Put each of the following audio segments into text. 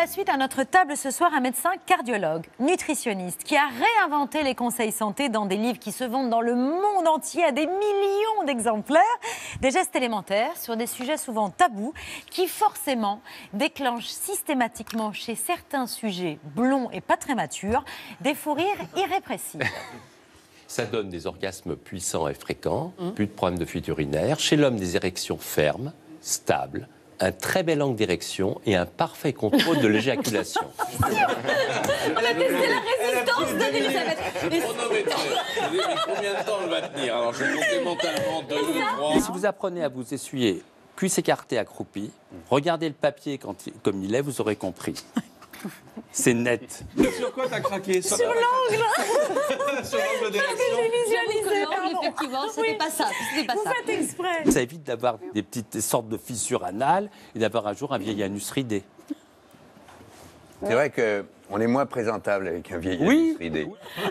la suite à notre table ce soir un médecin cardiologue, nutritionniste, qui a réinventé les conseils santé dans des livres qui se vendent dans le monde entier à des millions d'exemplaires. Des gestes élémentaires sur des sujets souvent tabous qui forcément déclenchent systématiquement chez certains sujets blonds et pas très matures des fous rires irrépressibles. Ça donne des orgasmes puissants et fréquents, plus de problèmes de fuite urinaire. Chez l'homme, des érections fermes, stables, un très bel angle d'érection et un parfait contrôle de l'éjaculation. On a testé la résistance d'Elisabeth. Combien de temps elle va tenir? Alors je vais compter mentalement 2 ou 3. Et si vous apprenez à vous essuyer, cuisse écartée, accroupi, regardez le papier comme il est, vous aurez compris. C'est net. Sur quoi t'as craqué? Sur l'angle. Sur l'angle d'érection. Effectivement, c'était pas ça. Vous faites exprès. Ça évite d'avoir des petites sortes de fissures anales et d'avoir un jour un vieil anus ridé. C'est vrai qu'on est moins présentable avec un vieil anus ridé.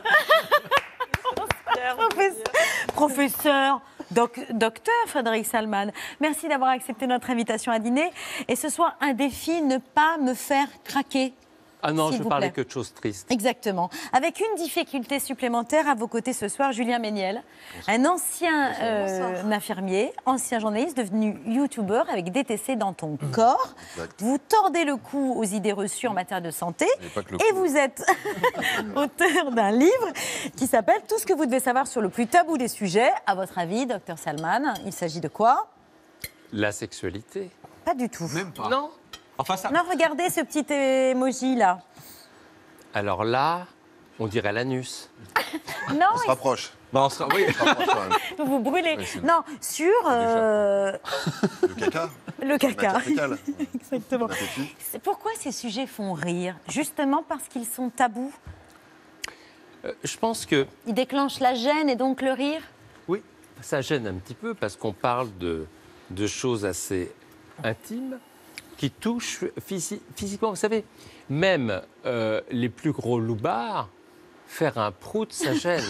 Professeur, docteur Frédéric Salman, merci d'avoir accepté notre invitation à dîner. Et ce soir, un défi, ne pas me faire craquer. Ah non, S'il je vous parlais plaît. que de choses tristes. Exactement. Avec une difficulté supplémentaire à vos côtés ce soir, Julien Méniel, un ancien infirmier, ancien journaliste devenu youtubeur avec DTC dans ton corps. Vous tordez le cou aux idées reçues en matière de santé et vous êtes auteur d'un livre qui s'appelle « Tout ce que vous devez savoir sur le plus tabou des sujets ». À votre avis, docteur Salman, il s'agit de quoi? La sexualité. Pas du tout. Même pas. Non. Enfin ça. Non, regardez ce petit emoji là. Alors là, on dirait l'anus. Non, On se rapproche. Bah, on sera... Oui. On se rapproche quand même. vous brûlez. Non, sur Le caca. le caca. Matière fécale. Exactement. L'appétit. Pourquoi ces sujets font rire? Justement parce qu'ils sont tabous? Je pense que Ils déclenchent la gêne et donc le rire? oui, ça gêne un petit peu parce qu'on parle de choses assez intimes qui touchent physiquement. Vous savez, même les plus gros loupards, faire un prout, ça gêne.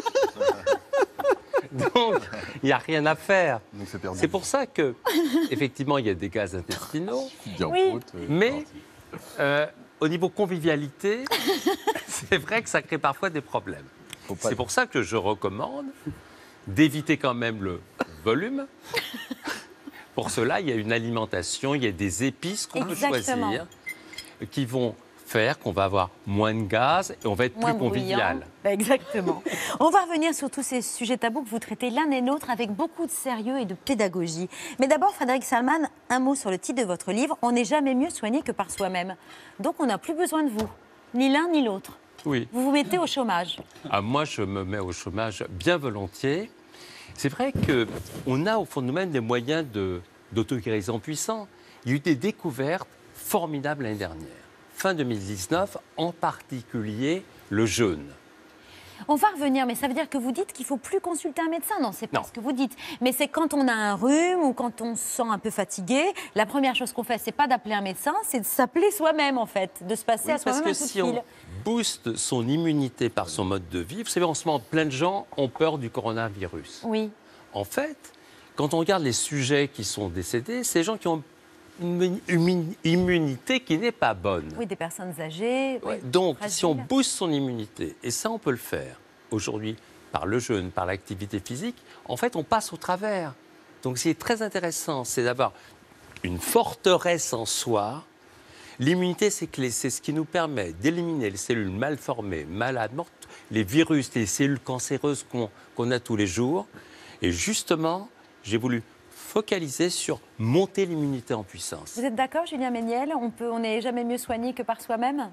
Donc, il n'y a rien à faire. Donc c'est perdu. C'est pour ça que, effectivement, il y a des gaz intestinaux, Oui. mais au niveau convivialité, c'est vrai que ça crée parfois des problèmes. C'est pour ça que je recommande d'éviter quand même le volume. Pour cela, il y a une alimentation, il y a des épices qu'on peut Exactement. choisir qui vont faire qu'on va avoir moins de gaz et on va être Moins plus convivial. bruyant. Exactement. On va revenir sur tous ces sujets tabous que vous traitez l'un et l'autre avec beaucoup de sérieux et de pédagogie. Mais d'abord, Frédéric Salman, un mot sur le titre de votre livre. On n'est jamais mieux soigné que par soi-même. Donc on n'a plus besoin de vous, ni l'un ni l'autre. Oui. Vous vous mettez au chômage. Ah, moi, je me mets au chômage bien volontiers. C'est vrai qu'on a au fond de nous-mêmes des moyens d'auto-guérison puissants. Il y a eu des découvertes formidables l'année dernière. Fin 2019, en particulier le jeûne. On va revenir, mais ça veut dire que vous dites qu'il ne faut plus consulter un médecin. Non, c'est pas Non. ce que vous dites. Mais c'est quand on a un rhume ou quand on se sent un peu fatigué, la première chose qu'on fait, c'est pas d'appeler un médecin, c'est de s'appeler soi-même, en fait, de se passer à Parce soi-même que un coup de si on fil. booste son immunité par son mode de vie, vous savez, en ce moment, plein de gens ont peur du coronavirus. Oui. En fait, quand on regarde les sujets qui sont décédés, c'est des gens qui ont une immunité qui n'est pas bonne. Oui, des personnes âgées. Ouais, oui, donc, fragiles. si on booste son immunité, et ça, on peut le faire aujourd'hui par le jeûne, par l'activité physique, en fait, on passe au travers. Donc, ce qui est très intéressant, c'est d'avoir une forteresse en soi. L'immunité, c'est ce qui nous permet d'éliminer les cellules mal formées, malades, mortes, les virus, les cellules cancéreuses qu'on a tous les jours. Et justement, j'ai voulu focaliser sur monter l'immunité en puissance. Vous êtes d'accord, Julien Méniel? On n'est jamais mieux soigné que par soi-même?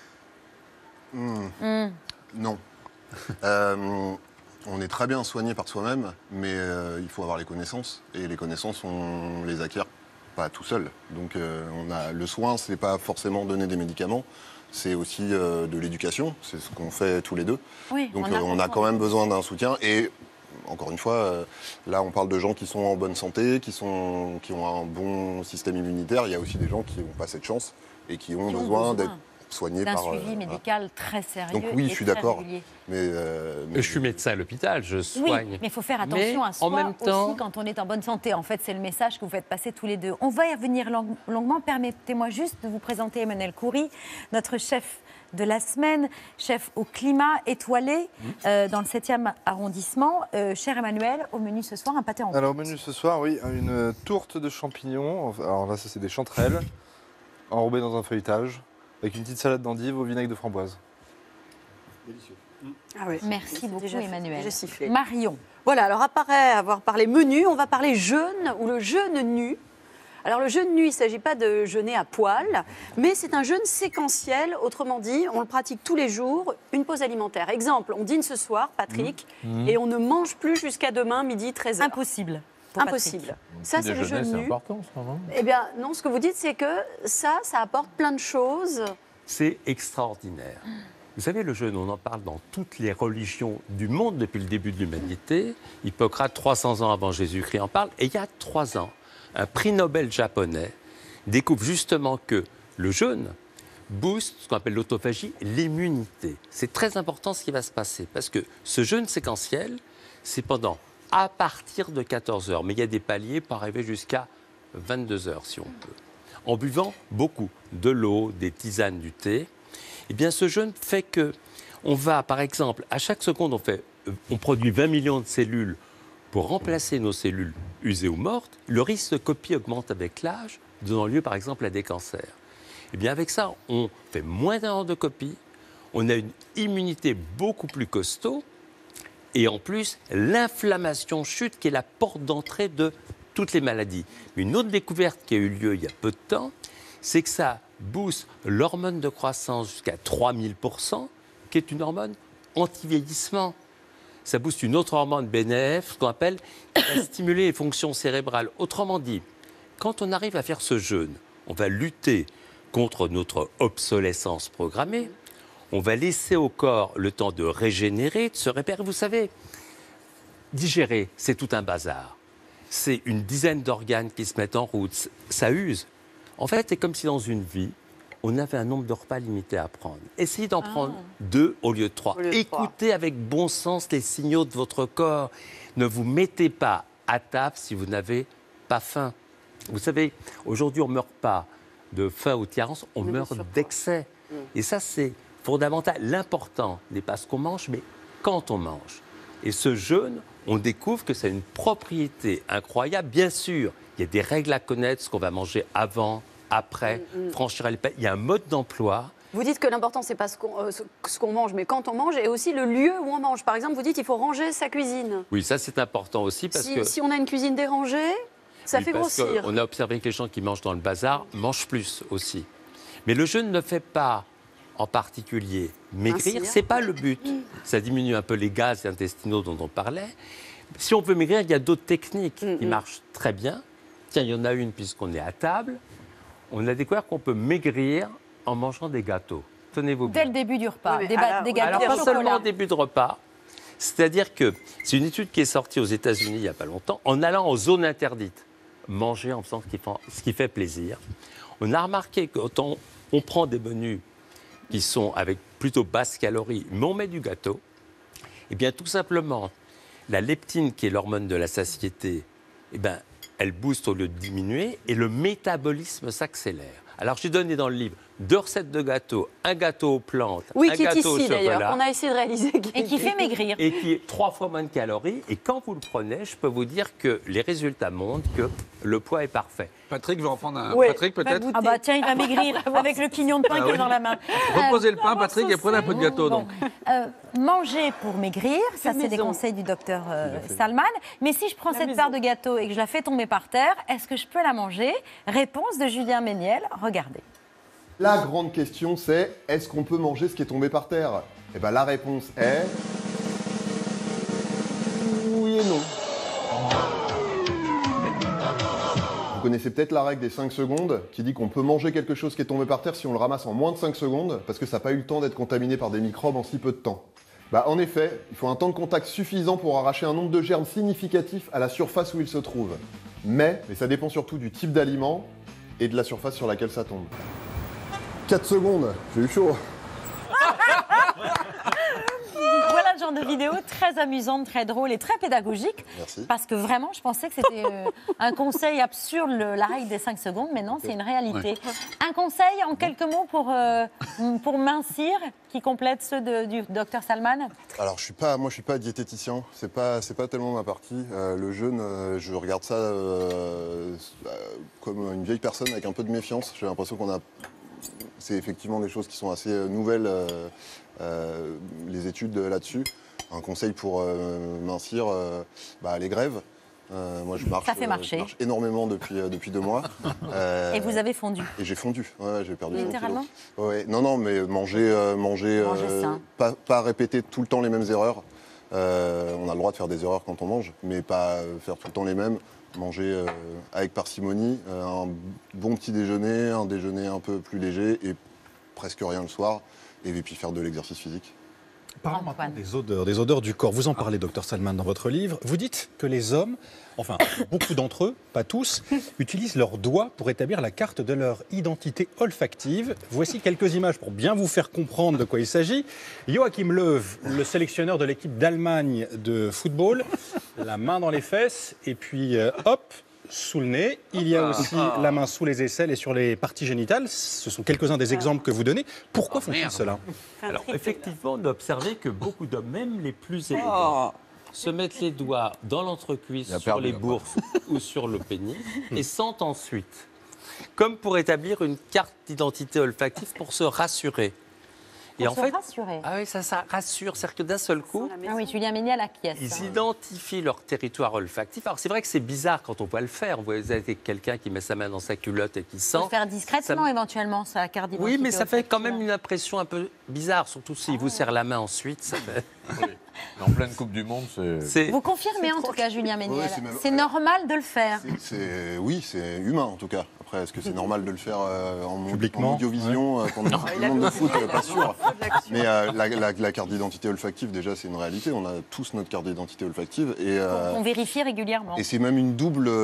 Non. On est très bien soigné par soi-même, mais il faut avoir les connaissances. Et les connaissances, on les acquiert pas tout seul. Donc le soin, c'est pas forcément donner des médicaments, c'est aussi de l'éducation. C'est ce qu'on fait tous les deux. Oui, Donc on a quand même besoin d'un soutien. Et encore une fois, là on parle de gens qui sont en bonne santé, qui ont un bon système immunitaire. Il y a aussi des gens qui n'ont pas cette chance et qui ont besoin d'être soigné d'un par... suivi médical très sérieux. Donc oui, et je suis très d'accord. régulier. Mais Je suis médecin à l'hôpital, je soigne. Oui, mais il faut faire attention à soi en même temps, aussi quand on est en bonne santé. En fait, c'est le message que vous faites passer tous les deux. On va y revenir longuement. Permettez-moi juste de vous présenter Emmanuel Coury, notre chef de la semaine, chef au climat étoilé dans le 7e arrondissement. Cher Emmanuel, au menu ce soir, un pâté en Alors au menu ce soir, oui, une tourte de champignons. Alors là, ça c'est des chanterelles enrobées dans un feuilletage avec une petite salade d'endives au vinaigre de framboise. Délicieux. Ah oui. Merci beaucoup, Emmanuel. Déjà sifflé. Marion. Voilà, alors après avoir parlé menu, on va parler jeûne ou le jeûne nu. Alors le jeûne nu, il ne s'agit pas de jeûner à poil, mais c'est un jeûne séquentiel. Autrement dit, on le pratique tous les jours, une pause alimentaire. Exemple, on dîne ce soir, Patrick, et on ne mange plus jusqu'à demain, midi, 13h. Impossible. pour Impossible. Patrick. Ça, c'est le jeûne nu. C'est important, ça, non? Eh bien, non, ce que vous dites, c'est que ça apporte plein de choses. C'est extraordinaire. Vous savez, le jeûne, on en parle dans toutes les religions du monde depuis le début de l'humanité. Hippocrate, 300 ans avant Jésus-Christ, en parle. Et il y a 3 ans, un prix Nobel japonais découvre justement que le jeûne booste ce qu'on appelle l'autophagie, l'immunité. C'est très important ce qui va se passer parce que ce jeûne séquentiel, c'est à partir de 14 heures. Mais il y a des paliers pour arriver jusqu'à 22 heures si on peut. En buvant beaucoup de l'eau, des tisanes, du thé, eh bien ce jeûne fait que on va, par exemple, à chaque seconde, on produit 20 millions de cellules pour remplacer nos cellules usées ou mortes. Le risque de copie augmente avec l'âge, donnant lieu, par exemple, à des cancers. Eh bien, avec ça, on fait moins d'erreurs de copie, on a une immunité beaucoup plus costaud, et en plus, l'inflammation chute, qui est la porte d'entrée de toutes les maladies. Une autre découverte qui a eu lieu il y a peu de temps, c'est que ça booste l'hormone de croissance jusqu'à 3000%, qui est une hormone anti-vieillissement. Ça booste une autre hormone BNF, ce qu'on appelle, qui va stimuler les fonctions cérébrales. Autrement dit, quand on arrive à faire ce jeûne, on va lutter contre notre obsolescence programmée, on va laisser au corps le temps de régénérer, de se réparer. Vous savez, digérer, c'est tout un bazar. C'est une dizaine d'organes qui se mettent en route, ça use. En fait, c'est comme si dans une vie, on avait un nombre de repas limité à prendre. Essayez d'en prendre 2 au lieu de 3. Écoutez avec bon sens les signaux de votre corps. Ne vous mettez pas à table si vous n'avez pas faim. Vous savez, aujourd'hui, on ne meurt pas de faim ou de carence, on meurt d'excès. Et ça, c'est fondamental. L'important n'est pas ce qu'on mange, mais quand on mange. Et ce jeûne, on découvre que ça a une propriété incroyable. Bien sûr, il y a des règles à connaître, ce qu'on va manger avant, après, franchir les pas. Il y a un mode d'emploi. Vous dites que l'important, c'est pas ce qu'on mange, mais quand on mange, et aussi le lieu où on mange. Par exemple, vous dites qu'il faut ranger sa cuisine. Oui, ça, c'est important aussi parce que... Si on a une cuisine dérangée, ça fait grossir. On a observé que les gens qui mangent dans le bazar mangent plus aussi. Mais le jeûne ne fait pas, en particulier, maigrir. Ce n'est pas le but. Ça diminue un peu les gaz intestinaux dont on parlait. Si on veut maigrir, il y a d'autres techniques qui marchent très bien. Tiens, il y en a une puisqu'on est à table. On a découvert qu'on peut maigrir en mangeant des gâteaux. Tenez-vous bien. Dès le début du repas, Oui, des gâteaux Alors, au pas chocolat. seulement au début de repas. C'est-à-dire que c'est une étude qui est sortie aux États-Unis il n'y a pas longtemps, en allant en zone interdite, manger en faisant ce qui fait plaisir. On a remarqué que quand on prend des menus qui sont avec plutôt basse calorie, mais on met du gâteau, eh bien tout simplement, la leptine, qui est l'hormone de la satiété, eh bien, elle booste au lieu de diminuer et le métabolisme s'accélère. Alors, j'ai donné dans le livre 2 recettes de gâteaux, un gâteau aux plantes, Oui, un qui est gâteau au ici d'ailleurs. chocolat. On a essayé de réaliser. Et qui fait maigrir. Et qui est 3 fois moins de calories. Et quand vous le prenez, je peux vous dire que les résultats montrent que le poids est parfait. Patrick veut en prendre un. Ouais, Patrick, peut-être. Ah bah tiens, il va maigrir avec le quignon de pain qu'il a dans la main. Reposez le pain, Patrick, et prenez un peu de gâteau. Bon. Donc. Manger pour maigrir, ça c'est des conseils du docteur Salman. Mais si je prends cette part de gâteau et que je la fais tomber par terre, est-ce que je peux la manger? Réponse de Julien Méniel, regardez. La grande question, c'est est-ce qu'on peut manger ce qui est tombé par terre? Eh bien, la réponse est... oui et non. Vous connaissez peut-être la règle des 5 secondes qui dit qu'on peut manger quelque chose qui est tombé par terre si on le ramasse en moins de 5 secondes parce que ça n'a pas eu le temps d'être contaminé par des microbes en si peu de temps. Bah, en effet, il faut un temps de contact suffisant pour arracher un nombre de germes significatif à la surface où il se trouve. Mais ça dépend surtout du type d'aliment et de la surface sur laquelle ça tombe. 4 secondes, j'ai eu chaud. Voilà le genre de vidéo très amusante, très drôle et très pédagogique. Merci. Parce que vraiment, je pensais que c'était un conseil absurde, la règle des 5 secondes, mais non, c'est une réalité. Un conseil en quelques mots pour mincir, qui complète ceux du docteur Salman? Alors, moi, je suis pas diététicien. C'est pas tellement ma partie. Le jeûne, je regarde ça comme une vieille personne avec un peu de méfiance. J'ai l'impression c'est effectivement des choses qui sont assez nouvelles, les études là-dessus. Un conseil pour mincir, les grèves. Moi, je marche, Ça fait marcher. je marche énormément depuis 2 mois. Et vous avez fondu? Et j'ai fondu, ouais, j'ai perdu 5 Littéralement kilos. Ouais, non, mais manger sain. pas répéter tout le temps les mêmes erreurs. On a le droit de faire des erreurs quand on mange, mais pas faire tout le temps les mêmes. Manger avec parcimonie, un bon petit déjeuner, un déjeuner un peu plus léger et presque rien le soir, et puis faire de l'exercice physique. Parlons maintenant des odeurs du corps. Vous en parlez, docteur Salman, dans votre livre. Vous dites que les hommes, enfin beaucoup d'entre eux, pas tous, utilisent leurs doigts pour établir la carte de leur identité olfactive. Voici quelques images pour bien vous faire comprendre de quoi il s'agit. Joachim Löw, le sélectionneur de l'équipe d'Allemagne de football, la main dans les fesses et puis hop, sous le nez. Il y a aussi la main sous les aisselles et sur les parties génitales. Ce sont quelques-uns des exemples que vous donnez. Pourquoi font-ils cela? Alors, effectivement, on a observé que beaucoup d'hommes, même les plus élégants, se mettent les doigts dans l'entrecuisse, sur les bourses ou sur le pénis et sentent ensuite, comme pour établir une carte d'identité olfactive pour se rassurer. Et Pour se rassurer. Ah oui, ça rassure, c'est-à-dire que d'un seul coup, Ah oui, Julien Méniel acquiesce. ils identifient leur territoire olfactif. Alors c'est vrai que c'est bizarre quand on voit le faire. On voit quelqu'un qui met sa main dans sa culotte et qui sent. Faut le faire discrètement, éventuellement, sa carte d'identité. Oui, mais ça fait quand même olfactive. une impression un peu bizarre, surtout s'il vous serre la main ensuite. Ça fait... En pleine Coupe du Monde, c'est... Vous confirmez en tout cas, Julien Méniel. Ouais, c'est même- c'est normal de le faire. Oui, c'est humain en tout cas. Après, est-ce que c'est normal de le faire en Publiquement, audiovision pendant le monde de foot Pas sûr. Mais la carte d'identité olfactive, déjà, c'est une réalité. On a tous notre carte d'identité olfactive. On vérifie régulièrement. Et c'est même une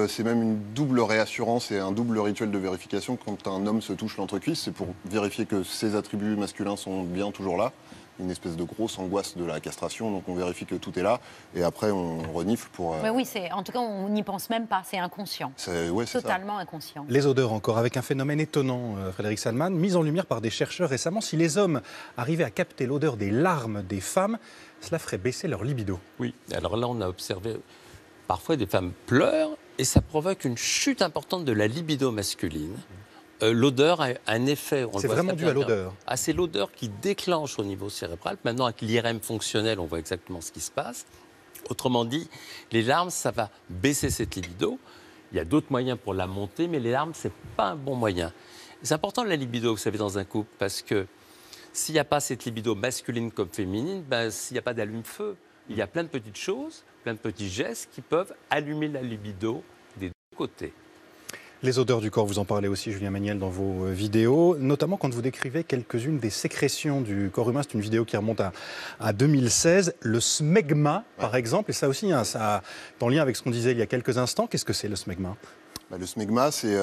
double réassurance et un double rituel de vérification quand un homme se touche l'entrecuisse. C'est pour vérifier que ses attributs masculins sont bien toujours là. Une espèce de grosse angoisse de la castration. Donc on vérifie que tout est là. Et après, on renifle pour... Mais oui, en tout cas, on n'y pense même pas. C'est inconscient. c'est ça. Totalement inconscient. Les odeurs encore, avec un phénomène étonnant, Frédéric Salman, mis en lumière par des chercheurs récemment. Si les hommes arrivaient à capter l'odeur des larmes des femmes, cela ferait baisser leur libido. Oui, alors là, on a observé parfois des femmes pleurent et ça provoque une chute importante de la libido masculine. L'odeur a un effet. C'est vraiment dû à l'odeur. Ah, c'est l'odeur qui déclenche au niveau cérébral. Maintenant, avec l'IRM fonctionnel, on voit exactement ce qui se passe. Autrement dit, les larmes, ça va baisser cette libido. Il y a d'autres moyens pour la monter, mais les larmes, ce n'est pas un bon moyen. C'est important la libido, vous savez, dans un couple, parce que s'il n'y a pas cette libido masculine comme féminine, s'il n'y a pas d'allume-feu, il y a plein de petites choses, plein de petits gestes qui peuvent allumer la libido des deux côtés. Les odeurs du corps, vous en parlez aussi, Julien Méniel, dans vos vidéos, notamment quand vous décrivez quelques-unes des sécrétions du corps humain. C'est une vidéo qui remonte à 2016. Le smegma, par exemple, et ça aussi, ça en lien avec ce qu'on disait il y a quelques instants. Qu'est-ce que c'est, le smegma? Le smegma, c'est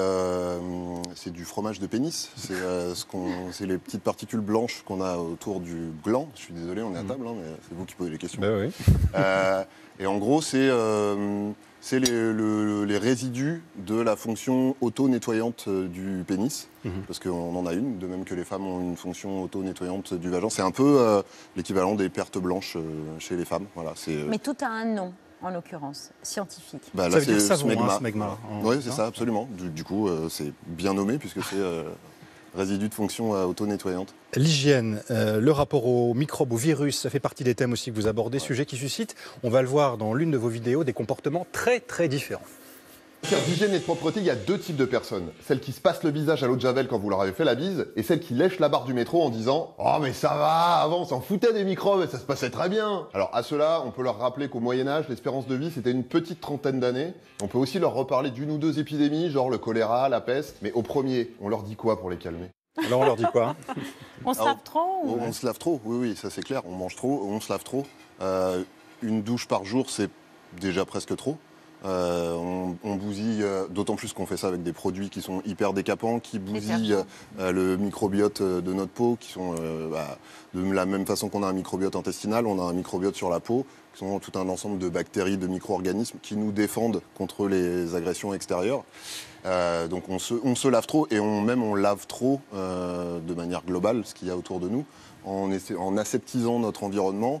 du fromage de pénis. C'est les petites particules blanches qu'on a autour du gland. Je suis désolé, on est à table, mais c'est vous qui posez les questions. Oui. Et en gros, c'est les résidus de la fonction auto-nettoyante du pénis, parce qu'on en a une, de même que les femmes ont une fonction auto-nettoyante du vagin. C'est un peu l'équivalent des pertes blanches chez les femmes. Voilà, Mais tout a un nom, en l'occurrence, scientifique. Là, ça veut dire c'est savon, smegma. smegma. Oui, c'est ça, absolument. Du coup, c'est bien nommé, puisque c'est résidu de fonction auto-nettoyante. L'hygiène, le rapport aux microbes, aux virus, ça fait partie des thèmes aussi que vous abordez, sujet qui suscite, on va le voir dans l'une de vos vidéos, des comportements très très différents. En termes d'hygiène et de propreté, il y a 2 types de personnes. Celles qui se passent le visage à l'eau de Javel quand vous leur avez fait la bise, et celles qui lèchent la barre du métro en disant « Oh mais ça va, avant on s'en foutait des microbes et ça se passait très bien !» Alors à ceux-là, on peut leur rappeler qu'au Moyen-Âge, l'espérance de vie c'était une petite trentaine d'années. On peut aussi leur reparler d'une ou 2 épidémies, genre le choléra, la peste. Mais au premier, on leur dit quoi pour les calmer? Alors on leur dit quoi? On se lave trop ou... On se lave trop, oui, ça c'est clair. On mange trop, on se lave trop. Une douche par jour, c'est déjà presque trop. On bousille d'autant plus qu'on fait ça avec des produits qui sont hyper décapants, qui bousillent le microbiote de notre peau, qui sont de la même façon qu'on a un microbiote intestinal, on a un microbiote sur la peau, qui sont tout un ensemble de bactéries, de micro-organismes qui nous défendent contre les agressions extérieures. Donc on se lave trop et on lave trop de manière globale ce qu'il y a autour de nous. En aseptisant notre environnement,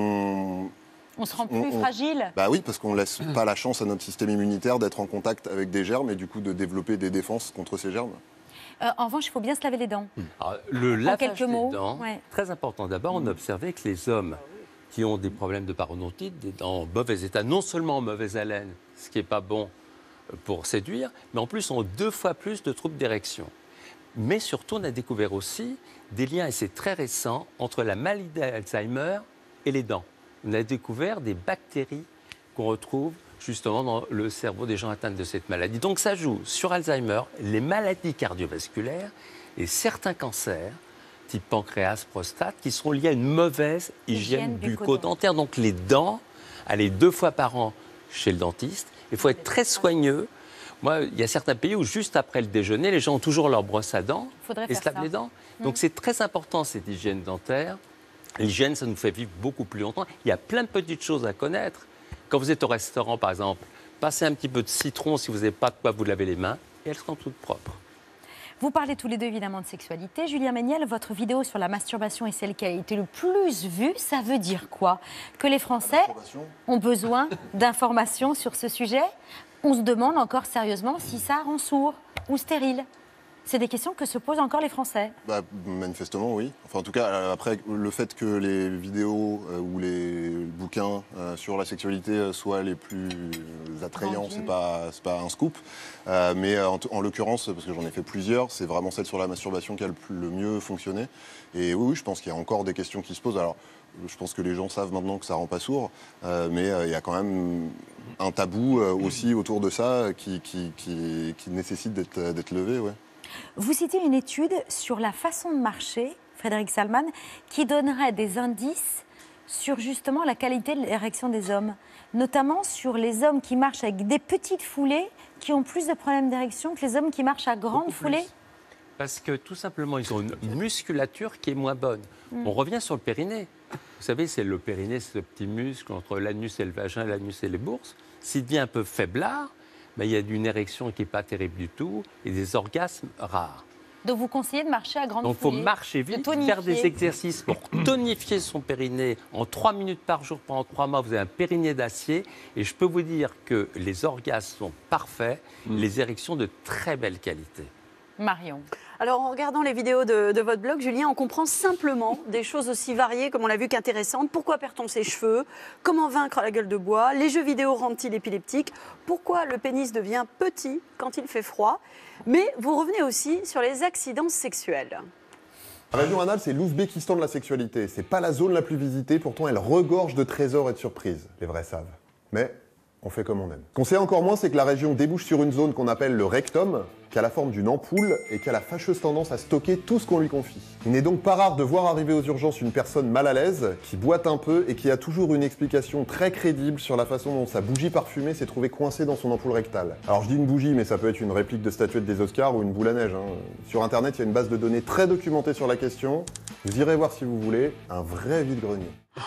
on se rend plus fragile. Bah oui, parce qu'on ne laisse pas la chance à notre système immunitaire d'être en contact avec des germes et du coup de développer des défenses contre ces germes. En revanche, il faut bien se laver les dents. Alors, le lavage des mots, dents, très important. D'abord, on a observé que les hommes qui ont des problèmes de parodontite, des dents en mauvais état, non seulement en mauvaise haleine, ce qui n'est pas bon pour séduire, mais en plus ont 2 fois plus de troubles d'érection. Mais surtout, on a découvert aussi des liens, et c'est très récent, entre la maladie d'Alzheimer et les dents. On a découvert des bactéries qu'on retrouve justement dans le cerveau des gens atteints de cette maladie. Donc ça joue sur Alzheimer, les maladies cardiovasculaires et certains cancers, type pancréas, prostate, qui sont liés à une mauvaise hygiène bucco-dentaire. Donc les dents, aller 2 fois par an chez le dentiste. Il faut être très soigneux. Moi, il y a certains pays où juste après le déjeuner, les gens ont toujours leur brosse à dents et se lavent les dents. Donc c'est très important cette hygiène dentaire. L'hygiène, ça nous fait vivre beaucoup plus longtemps. Il y a plein de petites choses à connaître. Quand vous êtes au restaurant, par exemple, passez un petit peu de citron si vous n'avez pas de quoi vous laver les mains et elles seront toutes propres. Vous parlez tous les deux évidemment de sexualité. Julien Méniel, votre vidéo sur la masturbation est celle qui a été le plus vue. Ça veut dire quoi? Que les Français ont besoin d'informations sur ce sujet? On se demande encore sérieusement si ça rend sourd ou stérile. C'est des questions que se posent encore les Français. Manifestement, oui. Enfin, en tout cas, après, le fait que les vidéos ou les bouquins sur la sexualité soient les plus attrayants, c'est pas un scoop. Mais en l'occurrence, parce que j'en ai fait plusieurs, c'est vraiment celle sur la masturbation qui a le mieux fonctionné. Et oui, je pense qu'il y a encore des questions qui se posent. Alors, je pense que les gens savent maintenant que ça rend pas sourd, mais il y a quand même un tabou aussi autour de ça qui nécessite d'être levé, ouais. Vous citez une étude sur la façon de marcher, Frédéric Salman, qui donnerait des indices sur justement la qualité de l'érection des hommes, notamment sur les hommes qui marchent avec des petites foulées, qui ont plus de problèmes d'érection que les hommes qui marchent à grandes foulées. Parce que tout simplement, ils ont une musculature qui est moins bonne. On revient sur le périnée. Vous savez, c'est le périnée, c'est ce petit muscle entre l'anus et le vagin, l'anus et les bourses. S'il devient un peu faiblard, il y a une érection qui n'est pas terrible du tout et des orgasmes rares. Donc vous conseillez de marcher à grande foulée. Donc il faut marcher vite, faire des exercices pour tonifier son périnée en 3 minutes par jour pendant 3 mois. Vous avez un périnée d'acier et je peux vous dire que les orgasmes sont parfaits, les érections de très belle qualité. Marion. Alors, en regardant les vidéos de votre blog, Julien, on comprend simplement des choses aussi variées, comme on l'a vu, qu'intéressantes. Pourquoi perd-on ses cheveux? Comment vaincre la gueule de bois? Les jeux vidéo rendent-ils épileptiques? Pourquoi le pénis devient petit quand il fait froid? Mais vous revenez aussi sur les accidents sexuels. La région anale, c'est l'Ouzbékistan de la sexualité. C'est pas la zone la plus visitée, pourtant elle regorge de trésors et de surprises. Les vrais savent. Mais on fait comme on aime. Ce qu'on sait encore moins, c'est que la région débouche sur une zone qu'on appelle le rectum, qui a la forme d'une ampoule et qui a la fâcheuse tendance à stocker tout ce qu'on lui confie. Il n'est donc pas rare de voir arriver aux urgences une personne mal à l'aise, qui boite un peu et qui a toujours une explication très crédible sur la façon dont sa bougie parfumée s'est trouvée coincée dans son ampoule rectale. Alors je dis une bougie, mais ça peut être une réplique de statuette des Oscars ou une boule à neige. Sur internet, il y a une base de données très documentée sur la question. Vous irez voir si vous voulez, un vrai vide-grenier.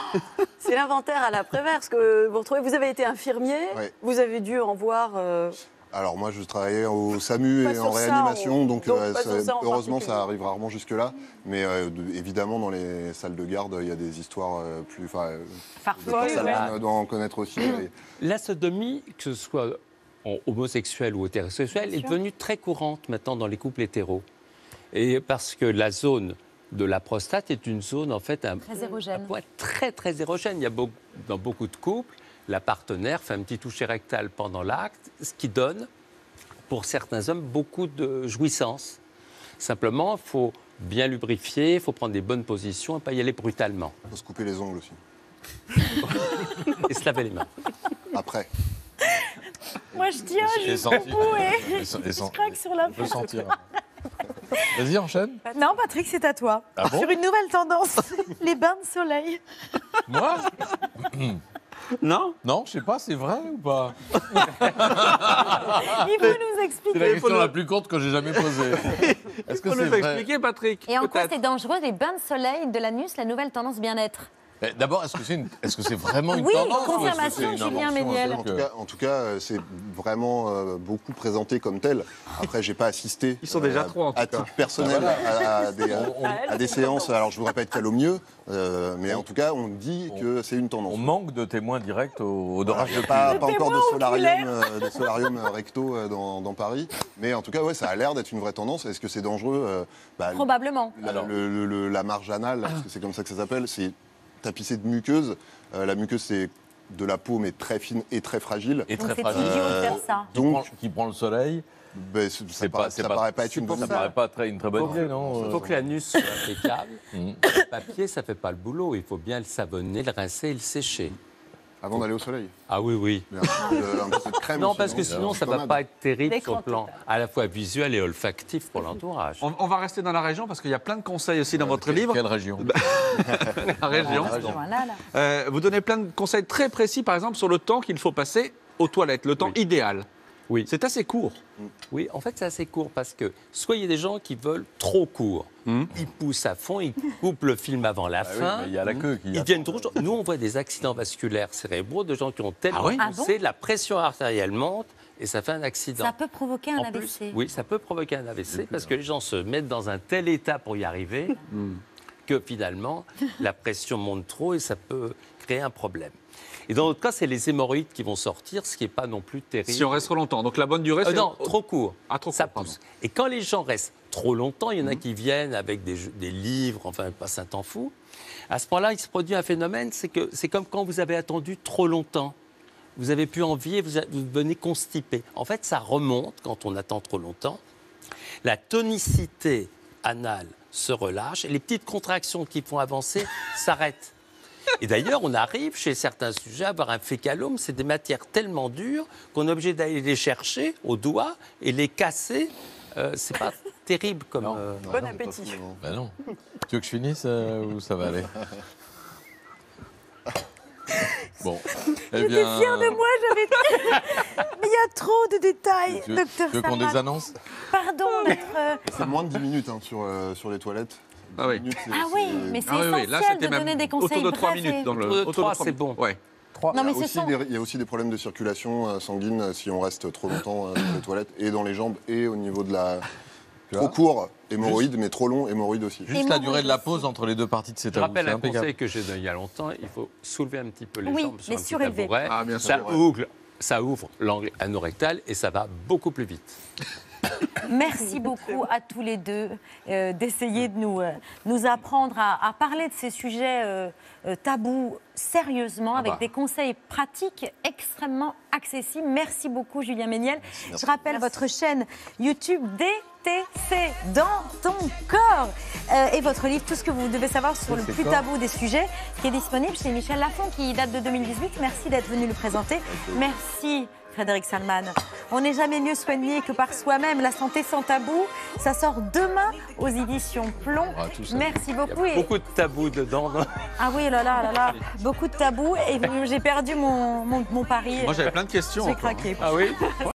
C'est l'inventaire à l'après-vert, parce que vous retrouvez, vous avez été infirmier, vous avez dû en voir... Alors moi, je travaillais au SAMU et en réanimation, donc heureusement, ça arrive rarement jusque-là. Mais évidemment, dans les salles de garde, il y a des histoires plus... Parfois, on doit en connaître aussi. La sodomie, que ce soit homosexuelle ou hétérosexuelle, est devenue très courante maintenant dans les couples hétéros. Et parce que la zone de la prostate est une zone, en fait, très érogène. Très érogène. Il y a dans beaucoup de couples, la partenaire fait un petit toucher rectal pendant l'acte, ce qui donne, pour certains hommes, beaucoup de jouissance. Simplement, il faut bien lubrifier, il faut prendre des bonnes positions et pas y aller brutalement. Il faut se couper les ongles aussi. Et se laver les mains. Après. Moi, je tiens jusqu'au bout et je craque sur la peau. Sentir. Vas-y, enchaîne. Non, Patrick, c'est à toi. Ah bon? Sur une nouvelle tendance, les bains de soleil. Moi? Non? Non, je sais pas, c'est vrai ou pas? Il faut nous C'est expliquer. la question la plus courte que j'ai jamais posée. Est-ce que Faut c'est nous vrai? expliquer, Patrick. Et en quoi peut-être. c'est dangereux les bains de soleil de l'anus, la nouvelle tendance bien-être? D'abord, est-ce que c'est vraiment une Oui, tendance ou est-ce que confirmation, c'est une Julien invention, Méniel. un truc, En tout cas, c'est vraiment beaucoup présenté comme tel. Après, j'ai pas assisté. Ils sont déjà trop, en tout à cas. titre personnel à des séances. Alors, je voudrais pas être calomnieux, mais en tout cas, on dit que c'est une tendance. On manque de témoins directs au dorage de Pas pluie. encore de solarium recto dans Paris, mais en tout cas, ouais, ça a l'air d'être une vraie tendance. Est-ce que c'est dangereux? Probablement. La marge anale, parce que c'est comme ça que ça s'appelle, c'est tapissé de muqueuse. La muqueuse, c'est de la peau, mais très fine et très fragile. Et Donc très c'est fragile. idiot de faire ça. Qui prend le soleil. Ça paraît pas être une bonne Ça idée. paraît pas une très bonne idée, non? Il faut que l'anus soit impeccable. Le papier, ça ne fait pas le boulot. Il faut bien le savonner, le rincer et le sécher. Avant d'aller au soleil. Ah oui, oui. Un petit peu de crème Non, aussi, parce que sinon, ça ne va Pommade. pas être terrible L'écran sur le plan à la fois visuel et olfactif pour l'entourage. On va rester dans la région parce qu'il y a plein de conseils aussi dans votre livre. Quelle région? La région. Voilà, là. Vous donnez plein de conseils très précis, par exemple, sur le temps qu'il faut passer aux toilettes, le temps idéal. Oui. C'est assez court. Oui, en fait, c'est assez court parce que soit il y a des gens qui veulent trop court. Ils poussent à fond, ils coupent le film avant la Ah oui, fin. mais il y a la queue qui Ils viennent trop. Nous, on voit des accidents vasculaires cérébraux de gens qui ont tellement Ah oui poussé, la pression artérielle monte et ça fait un accident. Ça peut provoquer un En AVC. plus, oui, ça peut provoquer un AVC parce que les gens se mettent dans un tel état pour y arriver que finalement, la pression monte trop et ça peut créer un problème. Et dans notre cas, c'est les hémorroïdes qui vont sortir, ce qui n'est pas non plus terrible. Si on reste trop longtemps. Donc la bonne durée, c'est... Non, trop court. Ah, trop ça court, pardon. pousse. Et quand les gens restent trop longtemps, il y en a qui viennent avec des livres, enfin, ils passent un temps fou. À ce moment-là, il se produit un phénomène, c'est que c'est comme quand vous avez attendu trop longtemps. Vous avez plus envie et vous devenez constipé. En fait, ça remonte quand on attend trop longtemps. La tonicité anale se relâche et les petites contractions qui font avancer s'arrêtent. Et d'ailleurs, on arrive chez certains sujets à avoir un fécalome, c'est des matières tellement dures qu'on est obligé d'aller les chercher au doigt et les casser. C'est pas terrible comme. Bon appétit. Bah non. Tu veux que je finisse ou ça va aller? Bon. J'étais fière de moi, j'avais. Mais il y a trop de détails, Tu docteur veux qu'on Salman. les annonce? Pardon d'être. C'est moins de 10 minutes sur les toilettes. Ah oui. 10 minutes, Ah oui, mais c'est Ah oui, essentiel là, c'était de même donner des conseils autour de 3 brefs et- minutes. Dans le... Autour de autour 3, 3 c'est minutes. bon. Ouais. Non, mais il, y a ce aussi sont. il y a aussi des problèmes de circulation sanguine si on reste trop longtemps dans les toilettes, et dans les jambes, et au niveau de la... Trop court, hémorroïde, mais trop long, hémorroïde aussi. Juste la durée de la pause entre les deux parties de cet Je tabou, rappelle c'est un impeccable. conseil que j'ai donné il y a longtemps, il faut soulever un petit peu les Oui, jambes sur les un petit surélever. tabouret. Ah, bien sûr. Ça ouvre l'angle anorectal et ça va beaucoup plus vite. Merci beaucoup à tous les deux d'essayer de nous apprendre à parler de ces sujets tabous sérieusement, avec des conseils pratiques extrêmement accessibles. Merci beaucoup, Julien Méniel. Je rappelle votre chaîne YouTube DTC, dans ton corps, et votre livre Tout ce que vous devez savoir sur le plus tabou des sujets, qui est disponible chez Michel Lafon, qui date de 2018. Merci d'être venu le présenter. Merci. Frédéric Salman. On n'est jamais mieux soigné que par soi-même. La santé sans tabou, ça sort demain aux éditions Plomb. Ah, tout ça. Merci Il y a beaucoup. beaucoup de tabous dedans. Ah oui, là, beaucoup de tabous. Et j'ai perdu mon pari. Moi, j'avais plein de questions. J'ai encore, hein. craqué. Ah oui.